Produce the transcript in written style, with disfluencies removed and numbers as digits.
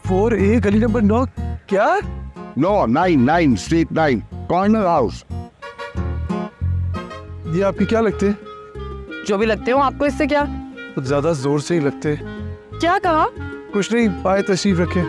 4A गली number 9। क्या? No 9 street 9 corner house. ये आपके क्या लगते? जो भी लगते हो आपको, इससे क्या? तो ज्यादा जोर से ही लगते। क्या कहा? कुछ नहीं, आए तशरीफ रखें।